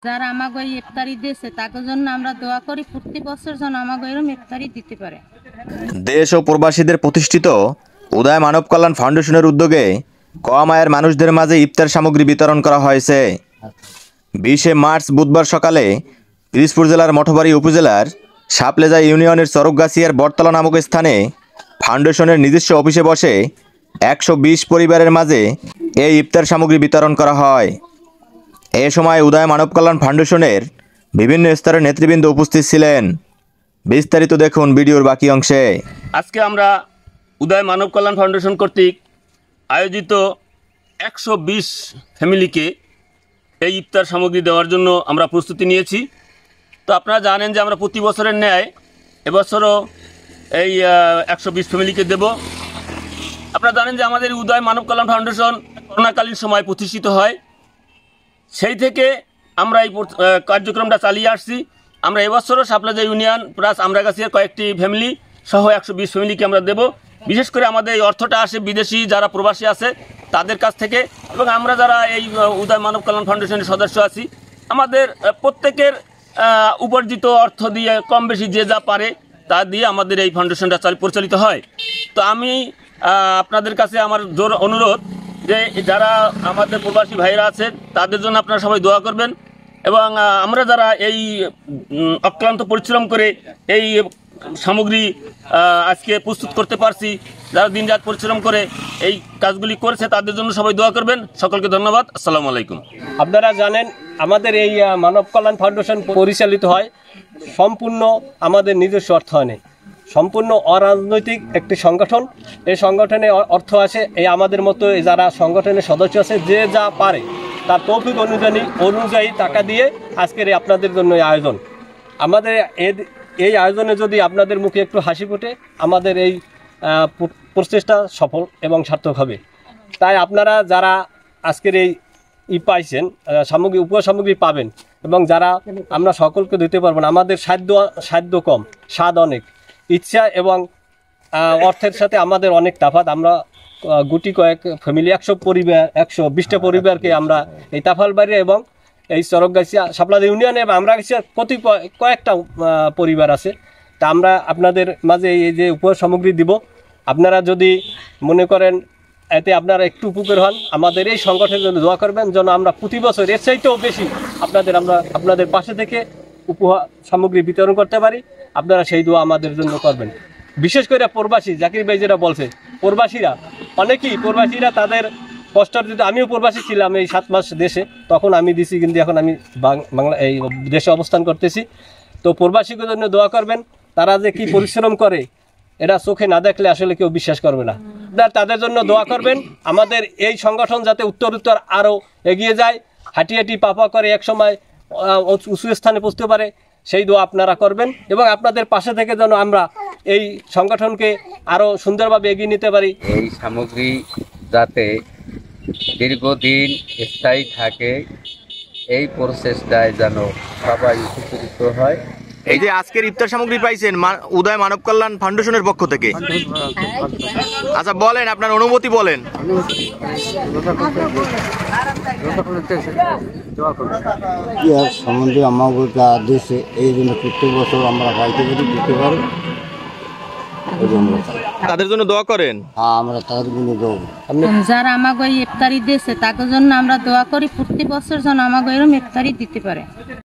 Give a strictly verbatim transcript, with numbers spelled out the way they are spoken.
যারা আমাকে ইফতারি দিয়েছে তাদের জন্য আমরা দোয়া করি প্রতি বছর যেন আমাকে এরকম ইফতারি দিতে পারে। দেশ ও প্রবাসীদের প্রতিষ্ঠিত উদয় মানব কল্যাণ ফাউন্ডেশনের উদ্যোগে কম আয়ের মানুষদের মাঝে ইফতার সামগ্রী বিতরণ করা হয়েছে। বিশে মার্চ বুধবার সকালে পিরোজপুর জেলার মঠবাড়ি উপজেলার সাপলেজা ইউনিয়নের চরকগাছিয়ার বটতলা নামক স্থানে ফাউন্ডেশনের নিজস্ব অফিসে বসে একশো বিশ পরিবারের মাঝে এই ইফতার সামগ্রী বিতরণ করা হয়। এ সময় উদয় মানব কল্যাণ ফাউন্ডেশনের বিভিন্ন স্তরের নেতৃবৃন্দ উপস্থিত ছিলেন। বিস্তারিত দেখুন ভিডিওর বাকি অংশে। আজকে আমরা উদয় মানব কল্যাণ ফাউন্ডেশন কর্তৃক আয়োজিত একশো বিশ ফ্যামিলিকে এই ইফতার সামগ্রী দেওয়ার জন্য আমরা প্রস্তুতি নিয়েছি। তো আপনারা জানেন যে আমরা প্রতি বছরের ন্যায় এবছরও এই একশো বিশ ফ্যামিলিকে দেব। আপনারা জানেন যে আমাদের উদয় মানব কল্যাণ ফাউন্ডেশন করোনাকালীন সময় প্রতিষ্ঠিত হয়, সেই থেকে আমরা এই কার্যক্রমটা চালিয়ে আসছি। আমরা এবছরও সাপলেজা ইউনিয়ন প্লাস আমরাগাছিয়ার কয়েকটি ফ্যামিলি সহ একশো বিশ ফ্যামিলিকে আমরা দেব। বিশেষ করে আমাদের এই অর্থটা আসে বিদেশি যারা প্রবাসী আছে তাদের কাছ থেকে, এবং আমরা যারা এই উদয় মানব কল্যাণ ফাউন্ডেশনের সদস্য আছি আমাদের প্রত্যেকের উপার্জিত অর্থ দিয়ে কম বেশি যে যা পারে তা দিয়ে আমাদের এই ফাউন্ডেশনটা পরিচালিত হয়। তো আমি আপনাদের কাছে আমার জোর অনুরোধ যে যারা আমাদের প্রবাসী ভাইরা আছেন তাদের জন্য আপনারা সবাই দোয়া করবেন, এবং আমরা যারা এই অক্লান্ত পরিশ্রম করে এই সামগ্রী আজকে প্রস্তুত করতে পারছি, যারা দিনরাত পরিশ্রম করে এই কাজগুলি করেছে তাদের জন্য সবাই দোয়া করবেন। সকলকে ধন্যবাদ। আসসালামু আলাইকুম। আপনারা জানেন আমাদের এই মানব কল্যাণ ফাউন্ডেশন পরিচালিত হয় সম্পূর্ণ আমাদের নিজস্ব অর্থায়নে, সম্পূর্ণ অরাজনৈতিক একটি সংগঠন। এই সংগঠনে অর্থ আসে এই আমাদের মতো যারা সংগঠনের সদস্য আছে যে যা পারে তার তৌফিক অনুযায়ী অনুযায়ী টাকা দিয়ে আজকের এই আপনাদের জন্য এই আয়োজন। আমাদের এই আয়োজনে যদি আপনাদের মুখে একটু হাসি ফোটে আমাদের এই প্রচেষ্টা সফল এবং সার্থক হবে। তাই আপনারা যারা আজকের এই ই পাইছেন সামগ্রী উপহার সামগ্রী পাবেন, এবং যারা আমরা সকলকে দিতে পারবো না, আমাদের সাধ্য সাধ্য কম, স্বাদ অনেক, ইচ্ছা এবং অর্থের সাথে আমাদের অনেক তাফাত। আমরা গুটি কয়েক ফ্যামিলি একশো পরিবার একশো বিশটা পরিবারকে আমরা এই তাফালবাড়ি এবং এই চরকগাছিয়া সাপলেজা ইউনিয়নে এবং আমরাগাছিয়ার প্রতি কয়েকটা পরিবার আছে। তা আমরা আপনাদের মাঝে এই যে উপহার সামগ্রী দিব, আপনারা যদি মনে করেন এতে আপনারা একটু উপকার হন, আমাদের এই সংগঠনের জন্য দোয়া করবেন যেন আমরা প্রতি বছর এর চাইতেও বেশি আপনাদের আমরা আপনাদের পাশে থেকে উপহার সামগ্রী বিতরণ করতে পারি। আপনারা সেই দোয়া আমাদের জন্য করবেন। বিশেষ করে প্রবাসী জাকির ভাই যেটা বলছে, প্রবাসীরা অনেকেই প্রবাসীরা তাদের কষ্ট যদি, আমিও প্রবাসী ছিলাম এই সাত মাস দেশে, তখন আমি দিছি, কিন্তু এখন আমি বাংলা এই দেশে অবস্থান করতেছি। তো প্রবাসীদের জন্য দোয়া করবেন, তারা যে কি পরিশ্রম করে এটা চোখে না দেখলে আসলে কেউ বিশ্বাস করবে না। তাদের জন্য দোয়া করবেন, আমাদের এই সংগঠন যাতে উত্তর উত্তর আরও এগিয়ে যায়, হাঁটি হাঁটি পাপা করে একসময় উঁচু স্থানে পৌঁছতে পারে, সেই দোয়া আপনারা করবেন। এবং আপনাদের পাশে থেকে যেন আমরা এই সংগঠনকে আরও সুন্দরভাবে এগিয়ে নিতে পারি। এই সামগ্রী যাতে দীর্ঘদিন স্থায়ী থাকে এই প্রসেসটায় যেন সবাই উপকৃত হয়। এই যে আজকের ইফতার সামগ্রী পাইছেন উদয় মানব কল্যাণ ফাউন্ডেশনের পক্ষ থেকে, আচ্ছা বলেন আপনার অনুমতি বলেন। সম্বন্ধে আমাকে যা দিয়েছে এই জন্য প্রত্যেক বছর আমরা গাইতে পারি দিতে পারি, তাদের জন্য দোয়া করেন। হ্যাঁ, আমরা তাদের জন্য দোয়া করি। যারা আমাকে ইফতারি দিয়েছে তাদের জন্য আমরা দোয়া করি প্রতি বছর যেন আমাকে এরকম ইফতারি দিতে পারে।